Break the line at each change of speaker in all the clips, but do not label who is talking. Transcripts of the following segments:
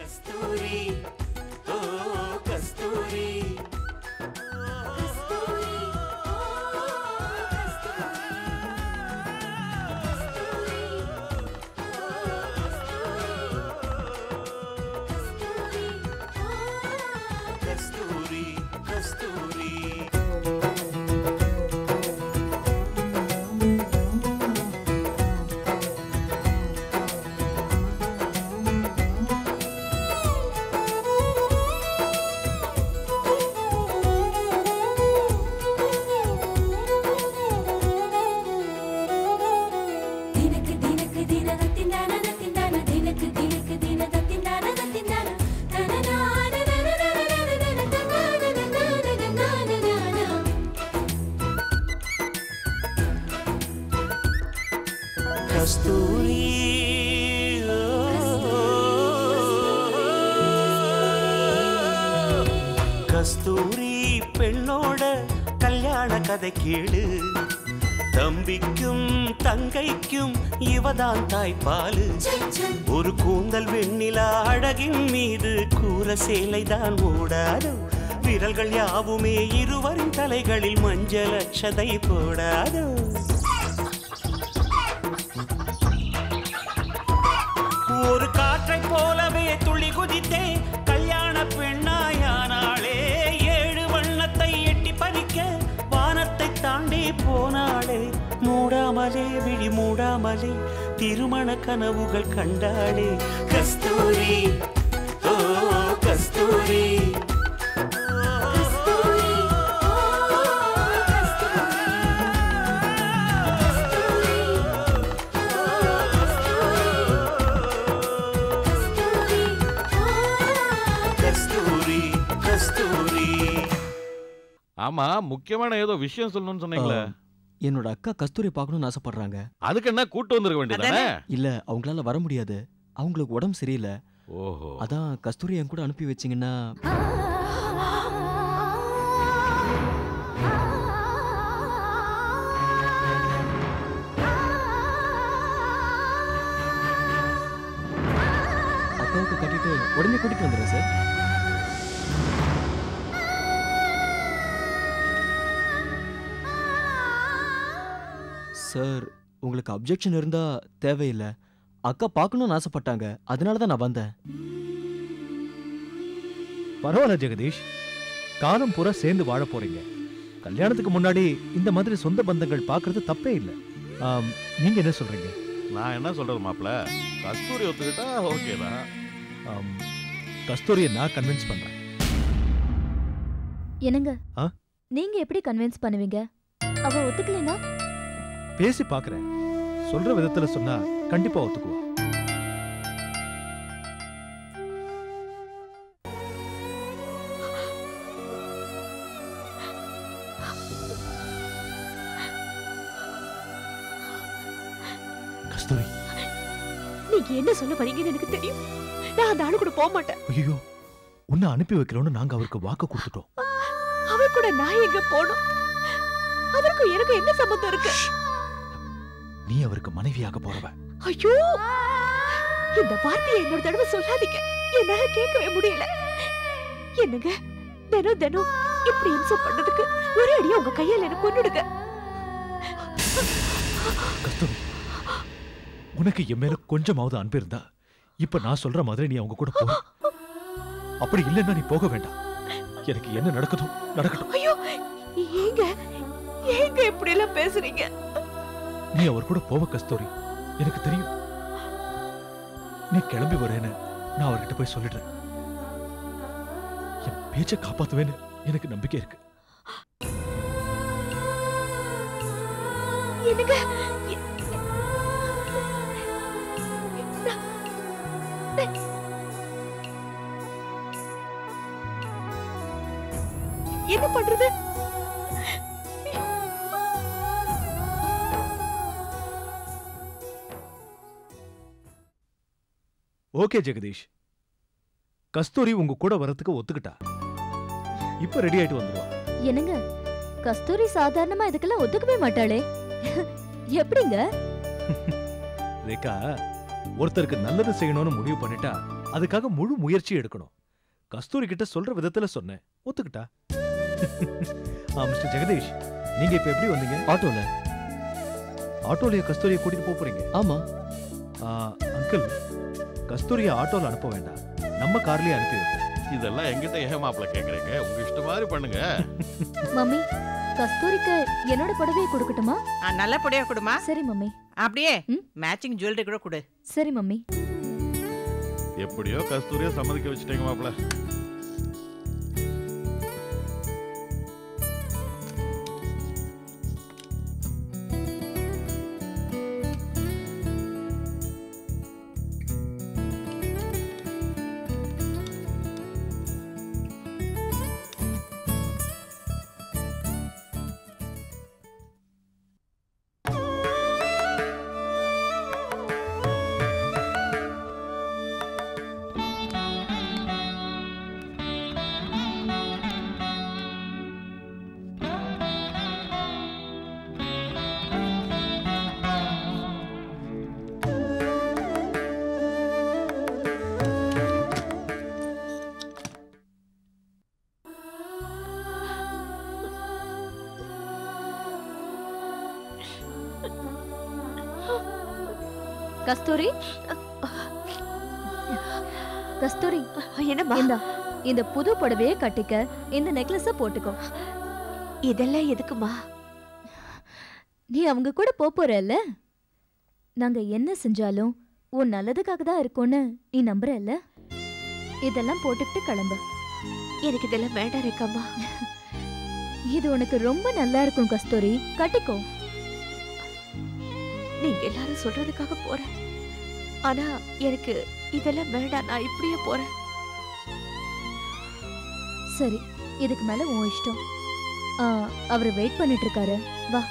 Kasturi, oh Kasturi. கஸ்தூரி பெண்ணோட கல்யாண கதை கேளு தம்பிக்கும் தங்கைக்கும் இவதான் தாய்ப்பாலு ஒரு கூந்தல் வெண்ணிலா அழகின் மீது கூற சேலைதான் ஓடாது விரல்கள் யாவுமே இருவரின் தலைகளில் மஞ்சள் அட்சதை போடாது ஒரு காற்றை போலவே துள்ளி குதித்தே கல்யாண பெண்ணாயானாளே 7 வண்ணத்தை எட்டி பறிக்க வானத்தை தாண்டி போனாளே மூடாமலே விழி மூடாமலே திருமண கனவுகள் கண்டாளே கஸ்தூரி ஓ கஸ்தூரி
ஆமா முக்கியமான ஏதோ விஷயம் சொல்லணும்னு சொன்னீங்களே
என்னோட அக்கா கஸ்தூரி பார்க்கணும்னு ஆசைப்படுறாங்க
அதுக்கு என்ன கூட்டு வந்திருக்க வேண்டியதானே
இல்ல அவங்களால வர முடியாது அவங்களுக்கு உடம்பு சரியில்லை
ஓஹோ
அதான் கஸ்தூரி என் கூட அனுப்பி வச்சீங்கன்னா அக்காவுக்கு கட்டிட்டு உடனே கூட்டிட்டு வந்துடுறேன் சார் சார் உங்களுக்கு அப்ஜெக்ஷன் இருந்தா தேவையில்லை அக்கா பார்க்கணும்னு ஆசைப்பட்டாங்க அதனால தான் நான் வந்தேன்
பரவாயில்ல ஜெகதீஷ் காலம் பூரா சேர்ந்து வாழ போறீங்க கல்யாணத்துக்கு முன்னாடி இந்த மாதிரி சொந்த பந்தங்கள் பார்க்கறது தப்பே இல்லை நீங்க என்ன சொல்றீங்க
நான் என்ன சொல்றது மாப்பிள்ள கஸ்தூரி ஒத்துக்கிட்டா ஓகே தான்
கஸ்தூரியை நான் கன்வின்ஸ் பண்றேன்
என்னங்க நீங்க எப்படி கன்வின்ஸ் பண்ணுவீங்க அவ ஒத்துக்கலைனா
பேசி பார்க்கறேன் சொல்ற விதத்துல சொன்னா கண்டிப்பா ஒத்துக்குவா கஸ்தூரி
நீங்க என்ன சொல்ல வரீங்கன்னு எனக்கு தெரியும் நான் அந்த ஆளு கூட போக மாட்டேன்
ஐயோ உன்னை அனுப்பி வைக்கிறோம்னு நாங்க அவருக்கு வாக்கு கொடுத்துட்டோம்
அவர் கூட நான் எங்க போகணும் அவருக்கு எனக்கு என்ன சம்பந்தம் இருக்கு
நீ அவருக்கு மனைவியாக போறவ
ஐயோ இந்த வார்த்தையை என்னோட தடவை சொல்லாதீங்க என்னால கேட்கவே முடியல என்னங்க தினம் தினம் இப்படி இன்சல்ட் பண்றதுக்கு ஒரே அடியா உங்க கையால என்ன கொன்னுடுங்க
கஸ்தூரி உனக்கு என் மேல கொஞ்சமாவது அன்பு இருந்தா இப்ப நான் சொல்ற மாதிரி நீ அவங்க கூட போ அப்படி இல்லைன்னா நீ போக வேண்டாம் எனக்கு என்ன நடக்குதோ நடக்கட்டும்
ஐயோ ஏங்க ஏங்க இப்படி எல்லாம் பேசுறீங்க
நீ அவர் கூட போவ கஸ்தூரி எனக்கு தெரியும் நீ கிளம்பி வரேன்னு நான் அவர்கிட்ட போய் சொல்லிடுறேன் என் பேச்சை காப்பாத்துவேன்னு எனக்கு நம்பிக்கை இருக்கு
என்னங்க என்ன பண்றது
ஓகே ஜெகதீஷ் கஸ்தூரி உங்க கூட வரதுக்கு ஒத்துக்கிட்டா இப்ப ரெடி ஆயிட்டு வந்துருவா
என்னங்க கஸ்தூரி சாதாரணமா இதுக்கெல்லாம் ஒத்துக்கவே மாட்டாளே எப்படிங்க
ரேகா ஒருத்தருக்கு நல்லது செய்யணும்னு முடிவு பண்ணிட்டா அதுக்காக முழு முயற்சி எடுக்கணும். கஸ்தூரி கிட்ட சொல்ற விதத்துல சொன்னேன், ஒத்துக்கிட்டா. மிஸ்டர் ஜெகதீஷ், நீங்க இப்ப எப்படி வந்தீங்க?
ஆட்டோல.
ஆட்டோலயே கஸ்தூரியை கூட்டிட்டு போறீங்க?
ஆமா.
அங்கிள், கஸ்தூரியை ஆட்டோல அனுப்ப வேண்டாம், நம்ம கார்லயே அனுப்பி வைப்போம்.
இதெல்லாம் எங்கிட்ட ஏன் மாப்பிள்ள கேக்குறீங்க? உங்க இஷ்ட மாதிரி பண்ணுங்க.
மம்மி, கஸ்தூரிக்கு என்னோட புடவையை கொடுக்கட்டுமா?
நல்ல புடவையா கொடுமா.
சரி மம்மி.
அப்படியே மேட்சிங் ஜுவல்லரி கூட கொடு.
சரி மம்மி.
எப்படியோ கஸ்தூரியை சம்மதிக்க வச்சுட்டீங்க மாப்பிள்ள.
கஸ்தூரி, கஸ்தூரி,
என்னம்மா?
இந்த புது புடவையை கட்டிக்க இந்த நெக்லஸ போட்டுக்கோ.
இதெல்லாம் எதுக்குமா?
நீ அவங்க கூட போறல்ல, நாங்க என்ன செஞ்சாலும் உன் நல்லதுக்காக தான் இருக்கும்னு நீ நம்புறல்ல. இதெல்லாம் போட்டுக்கிட்டு கிளம்பு.
எனக்கு இதெல்லாம் வேண்டாம் ரேக்காமா.
இது உனக்கு ரொம்ப நல்லா இருக்கும் கஸ்தூரி, கட்டிக்கோ.
நீங்க எல்லாரும் சொல்றதுக்காக போறேன், ஆனா எனக்கு இதெல்லாம் வேண்டாம். நான் இப்படியே போறேன்.
சரி, இதுக்கு மேல உன் இஷ்டம். அவர் வெயிட் பண்ணிட்டு இருக்காரு, வா.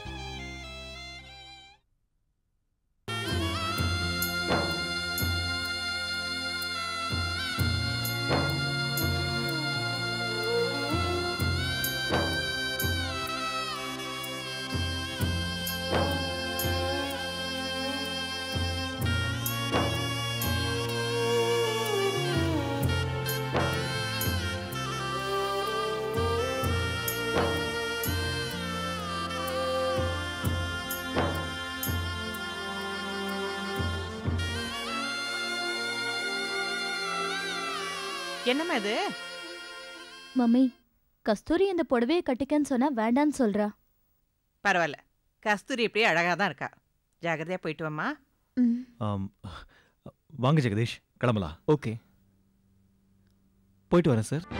என்னம்மா இது?
மம்மி, கஸ்தூரி இந்த புடவையை கட்டிக்கன்னு சொன்னா வேண்டான்னு சொல்றா.
பரவாயில்ல, கஸ்தூரி இப்படியே அழகா தான் இருக்கா. ஜாகிரதையா போயிட்டு வாம்மா.
வாங்க ஜெகதீஷ், கிளம்பலாம்.
ஓகே, போயிட்டு வரேன் சார்.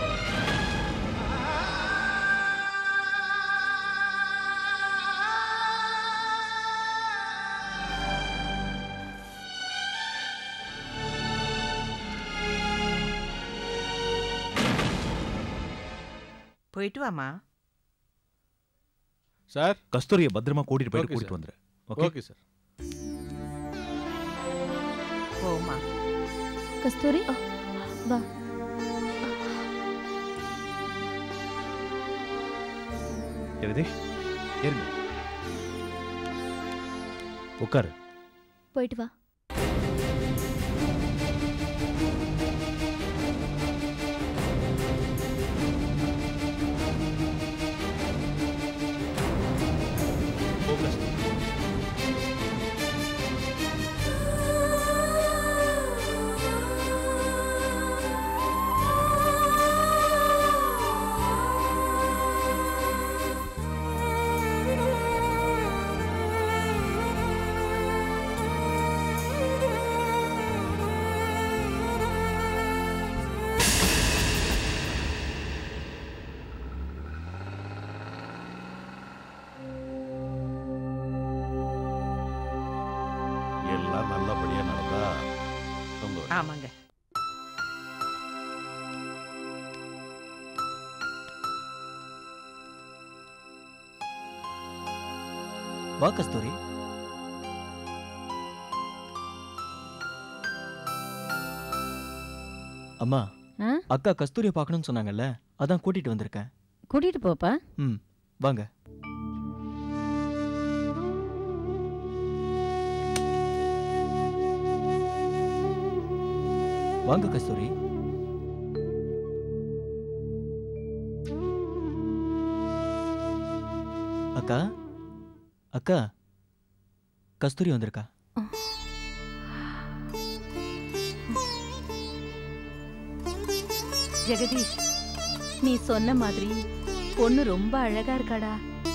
போயிட்டு வாமா.
சார்,
கஸ்தூரியை பத்திரமா கூட்டிட்டு போயிட்டு கூட்டிட்டு வந்துரு.
Okay sir.
போமா.
கஸ்தூரி, வா.
ஜெகதீஷ், ஏறுங்க, உட்காரு.
போயிட்டு வா.
எல்லாம் நல்லபடியா நடந்தா
ஆமாங்க.
வா கஸ்தூரி. அம்மா, அக்கா கஸ்தூரியை பார்க்கணும்னு சொன்னாங்கல்ல, அதான் கூட்டிட்டு வந்திருக்கேன்.
கூட்டிட்டு போப்பா.
வாங்க. வாங்க கஸ்தூரி. அக்கா அக்கா, கஸ்தூரி வந்திருக்கா.
ஜெகதீஷ், நீ சொன்ன மாதிரி பொண்ணு ரொம்ப அழகா இருக்காடா.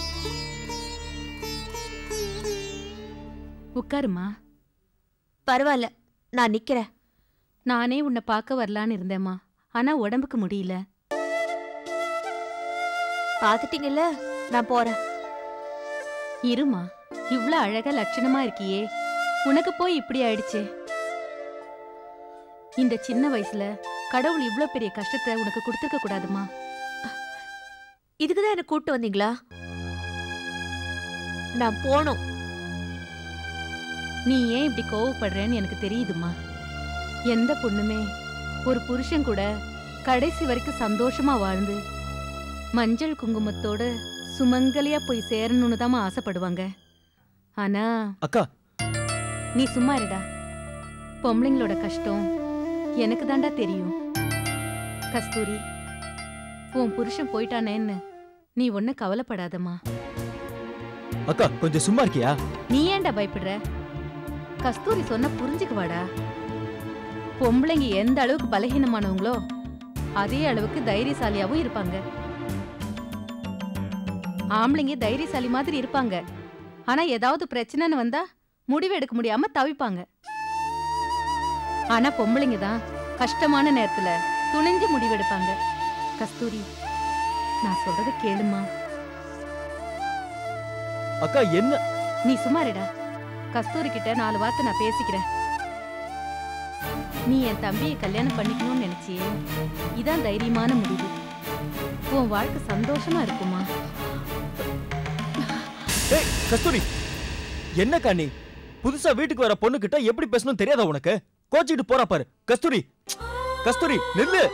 உட்காருமா.
பரவாயில்ல, நான் நிக்கிறேன்.
நானே உன்னை பார்க்க வரலான்னு இருந்தேம்மா, ஆனா உடம்புக்கு முடியல.
பாத்துட்டீங்கல்ல, நான் போறேன்.
இருமா, இவ்ளோ அழகா லட்சணமா இருக்கியே, உனக்கு போய் இப்படி ஆயிடுச்சே. இந்த சின்ன வயசுல கடவுள் இவ்ளோ பெரிய கஷ்டத்தை உனக்கு கொடுத்துருக்க கூடாதுமா.
இதுக்குதான் என்ன கூட்டு வந்தீங்களா? நான் போணும்.
நீ ஏன் இப்படி கோவப்படுறேன்னு எனக்கு தெரியுதுமா. எந்த பொண்ணுமே ஒரு புருஷன் கூட கடைசி வரைக்கும் சந்தோஷமா வாழ்ந்து மஞ்சள் குங்குமத்தோட சுமங்கலியா போய் சேரணும்னு தான் ஆசைப்படுவாங்க. ஆனா
அக்கா,
நீ சும்மா இருடா. பொம்பளைங்களோட கஷ்டம் எனக்கு தாண்டா தெரியும். கஸ்தூரி, உன் புருஷன் போயிட்டானேன்னு நீ ஒன்னும் கவலைப்படாதம்மா.
அக்கா கொஞ்சம் சும்மா இருக்கியா?
நீ ஏன்டா பயப்படுற? கஸ்தூரி சொன்ன புரிஞ்சுக்குவாடா. பொம்பளைங்க எந்த அளவுக்கு பலகீனமானவங்களோ அதே அளவுக்கு தைரியசாலியாவும் இருப்பாங்க. ஆம்பளைங்க தைரியசாலி மாதிரி இருப்பாங்க, ஆனா ஏதாவது பிரச்சனைன்னு வந்தா முடிவு எடுக்க முடியாம தவிப்பாங்க. ஆனா பொம்பளைங்க தான் கஷ்டமான நேரத்துல துணிஞ்சு முடிவெடுப்பாங்க. கஸ்தூரி, நான் சொல்றத கேளுமா.
அக்கா என்ன?
நீ சும்மாருடா. கஸ்தூரி கிட்ட 4 வார்த்தை நான் பேசிக்கிறேன். நீ என் தம்பியை கல்யாணம் பண்ணிக்கணும்னு நினைச்சியே, இதான் தைரியமான முடிவு. உன் வாழ்க்கை சந்தோஷமா இருக்குமா?
ஏய் கஸ்தூரி, என்னக்கா நீ? புதுசா வீட்டுக்கு வர பொண்ணு கிட்ட எப்படி பேசணும் தெரியாதா உனக்கு? கோச்சிட்டு போறா பாரு. கஸ்தூரி, கஸ்தூரி நில்லு.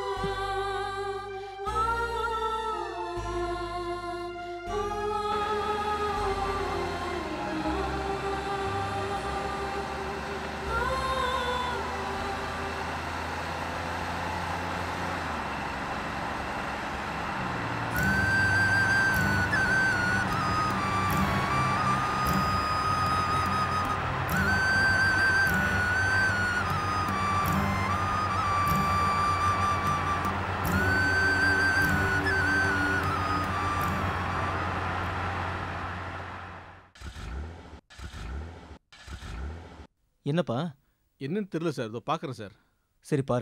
என்னப்பா?
என்னன்னு தெரியல சார், இதோ பார்க்குறேன் சார்.
சரி பாரு.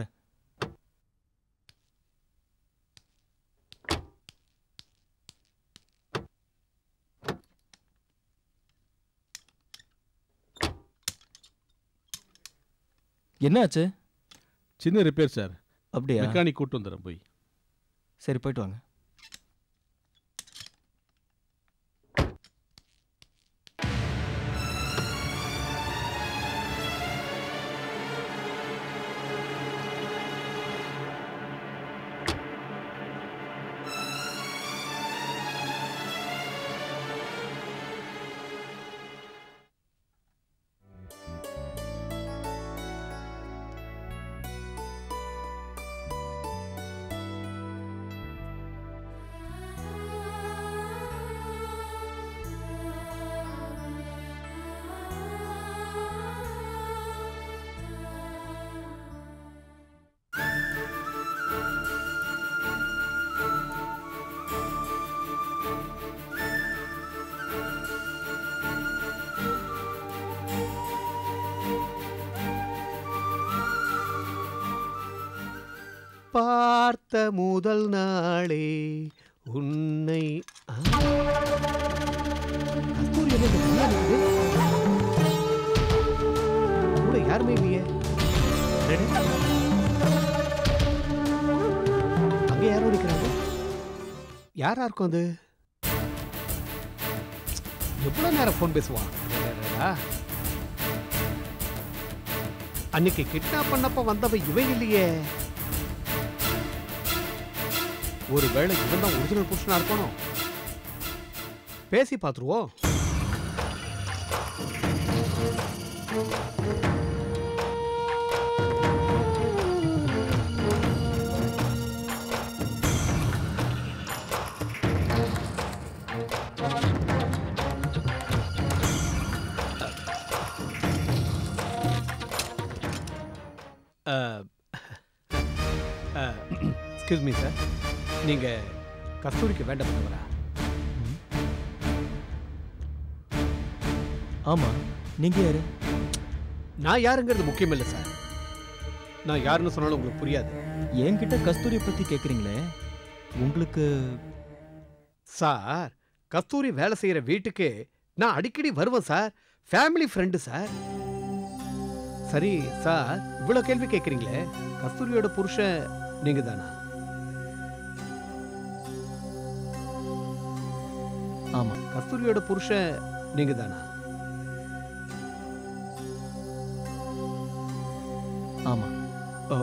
என்னாச்சு?
சின்ன ரிப்பேர் சார்.
அப்படியா?
மெக்கானிக் கூட்டு வந்துடுறேன் போய்.
சரி போயிட்டு வாங்க.
பார்த்த முதல் நாளே உன்னை கூட யாருமே இல்லையே. அங்க யாரும் இருக்கிறாங்க. யாரா இருக்கும் அது? எவ்வளவு நேரம் போன் பேசுவான். அன்னைக்கு கிட்னாப் பண்ணப்ப வந்தவ இவன் இல்லையே. ஒருவேளை இவன் தான் ஒரிஜினல் புருஷனா இருக்கணும். பேசி பார்த்துருவோம். எக்ஸ்கியூஸ் மீ சார், நீங்க கஸ்தூரிக்கு வேண்டப்பட்டவரா?
ஆமா, நீங்க யாரு?
நான் யாருங்கிறது முக்கியம் இல்லை சார். நான் யாருன்னு சொன்னாலும் உங்களுக்கு புரியாது.
என்கிட்ட கஸ்தூரியை பத்தி கேக்குறீங்களே, உங்களுக்கு?
சார், கஸ்தூரி வேலை செய்யற வீட்டுக்கு நான் அடிக்கடி வருவேன் சார். Family friend sir. சரி சார், இவ்வளவு கேள்வி கேட்குறீங்களே, கஸ்தூரியோட புருஷன் நீங்க தானா?
ஆமா.
கஸ்தூரியோட புருஷன் நீங்க தானா?
ஆமா.
ஓ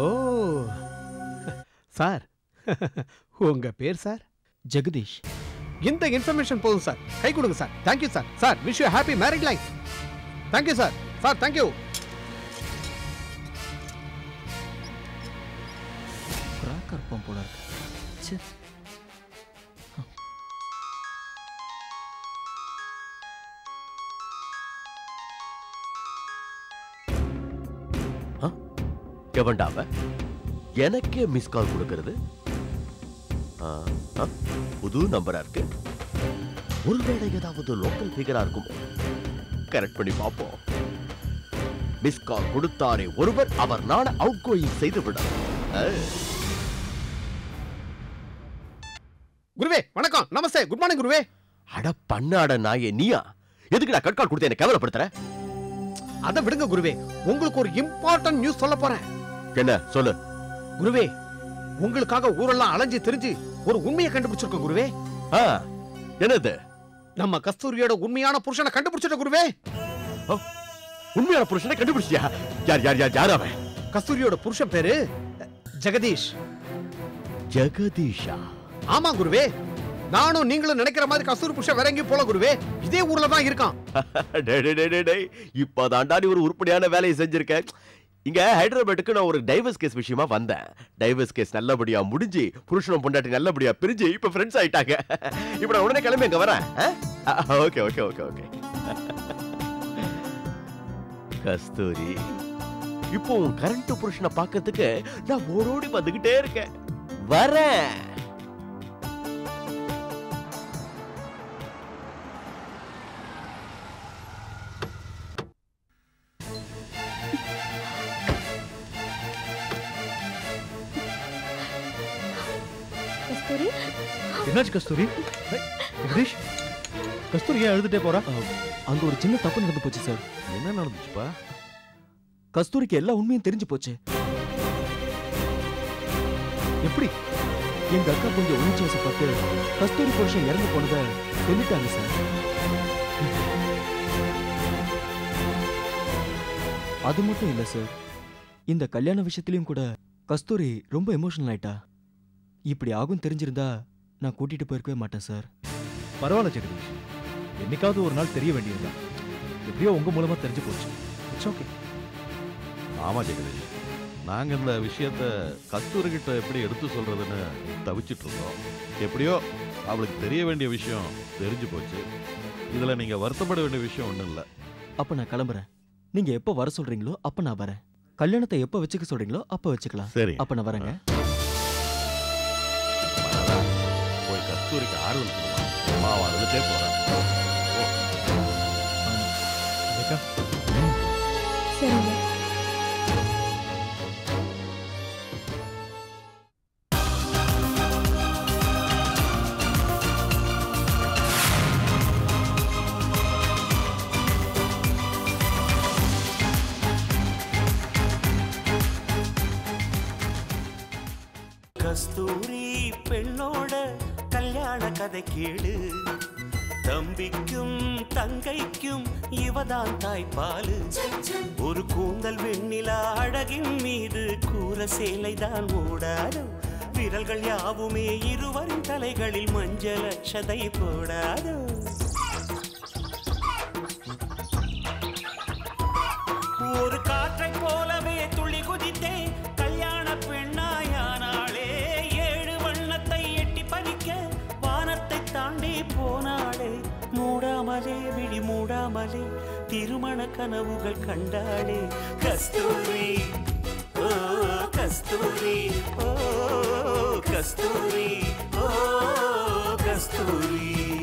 சார், உங்க பேர் சார்?
ஜெகதீஷ்.
இந்த இன்ஃபர்மேஷன் போதும் சார். கை கொடுங்க sir. Thank you sir. Sir, wish you happy married life. Thank you sir. Sir, thank you.
Cracker bomb போல இருக்கு. ச்சே.
எவன்டாவ எனக்கே மிஸ் கால் கொடுக்கிறது? புது நம்பரா இருக்கு. ஒருவேளை ஏதாவது லோக்கல் ஃபிகரா இருக்கும். கரெக்ட் பண்ணி பார்ப்போம். மிஸ் கால் கொடுத்தாரே ஒருவர், அவர் நான் அவுட் கோயிங் செய்து விட.
குருவே வணக்கம். நமஸ்தே. குட் மார்னிங் குருவே.
அட பண்ணாட நாயே, நீயா? எதுக்கு நான் கட்கால் கொடுத்து என்ன கேவலப்படுத்துற?
அதை விடுங்க குருவே, உங்களுக்கு ஒரு இம்பார்ட்டன்ட் நியூஸ் சொல்ல போறேன்.
என்ன சொல்லு
குருவே. உங்களுக்காக ஊரெல்லாம் அலைஞ்சு தெரிஞ்சு ஒரு உண்மையை கண்டுபிடிச்சிருக்கோம் குருவே.
என்னது?
நம்ம கஸ்தூரியோட உண்மையான புருஷனை கண்டுபிடிச்சிட்ட குருவே.
உண்மையான புருஷனை கண்டுபிடிச்சியா? யார் யார் யார் யார் அவன்?
கஸ்தூரியோட புருஷன் பேரு ஜெகதீஷ்.
ஜெகதீஷா?
ஆமா குருவே. நானும் நீங்களும் நினைக்கிற மாதிரி கஸ்தூரி புருஷன் வேற எங்கேயும் போல குருவே. இதே ஊர்ல தான் இருக்கான்.
இப்பதாண்டா நீ ஒரு உருப்படியான வேலையை செஞ்சிருக்க. இங்க ஹைதராபாத்துக்கு நான் ஒரு டைவர்ஸ் கேஸ் விஷயமா வந்தேன். டைவர்ஸ் கேஸ் நல்லபடியா முடிஞ்சு புருஷனும் பொண்டாட்டி நல்லபடியா பிரிஞ்சு இப்ப ஃப்ரெண்ட்ஸ் ஆயிட்டாங்க. இப்ப நான் உடனே கிளம்பி அங்க வரேன். Okay okay okay okay. Kasthuri, இப்போ உன் கரண்ட் புருஷனை பார்க்கிறதுக்கு நான் ஓடோடி வந்துகிட்டே இருக்கேன். வரேன்.
கஸ்தூரி,
என்னாச்சு கஸ்தூரி? ஜெகதீஷ், கஸ்தூரி ஏன் அழுதுட்டே போறா?
அங்க ஒரு சின்ன தப்பு நடந்து போச்சு சார்.
என்ன நடந்துச்சுப்பா?
கஸ்தூரிக்கு எல்லா உண்மையும் தெரிஞ்சு போச்சு.
எப்படி?
எங்க அக்கா கொஞ்சம் உணர்ச்சி வசப்பட்டு கஸ்தூரி புருஷன் இறந்து போனதை சொல்லிட்டாங்க சார். அது மட்டும் இல்ல சார், இந்த கல்யாண விஷயத்திலயும் கூட கஸ்தூரி ரொம்ப எமோஷனல் ஆயிட்டா. இப்படி ஆகும் தெரிஞ்சிருந்தா நான் கூட்டிட்டு போயிருக்கவே மாட்டேன் சார்.
பரவாயில்ல ஜெகதீஷ், என்னைக்காவது ஒரு நாள் தெரிய வேண்டியதுதான். எப்படியோ உங்க மூலமா தெரிஞ்சு போச்சு. It's okay.
ஆமா ஜெகதீஷ், நாங்க இந்த விஷயத்த கஸ்தூரி கிட்ட எப்படி எடுத்து சொல்றதுன்னு தவிச்சிட்டு இருந்தோம். எப்படியோ அவளுக்கு தெரிய வேண்டிய விஷயம் தெரிஞ்சு போச்சு. இதுல நீங்க வருத்தப்பட வேண்டிய விஷயம் ஒண்ணும் இல்ல.
அப்ப நான் கிளம்புறேன். நீங்க எப்ப வர சொல்றீங்களோ அப்ப நான் வரேன். கல்யாணத்தை எப்ப வச்சுக்க சொல்றீங்களோ அப்ப வச்சுக்கலாம்.
சரி,
அப்ப நான் வரேங்க.
போய் கஸ்தூரிக்கு ஆர்வம் கொடுமா. வந்துட்டே போறேன்.
சரிங்க.
கஸ்தூரி பெண்ணோட கல்யாண கதை கேளு. தம்பிக்கும் தங்கைக்கும் இவதான் தாய்ப்பாலு. ஒரு கூந்தல் வெண்ணிலா அழகின் மீது கூற சேலைதான் ஓடாது. விரல்கள் யாவுமே இருவரின் தலைகளில் மஞ்சள் அட்சதை போடாது. ஒரு காற்றை போலவே துள்ளி குதித்தே கல்யாண பெண்ணாயானாளே. 7 வண்ணத்தை எட்டி பறிக்க வானத்தை தாண்டி போனாளே. மூடாமலே விழி மூடாமலே திருமண கனவுகள் கண்டாளே. கஸ்தூரி, ஓ கஸ்தூரி ஓ கஸ்தூரி ஓ கஸ்தூரி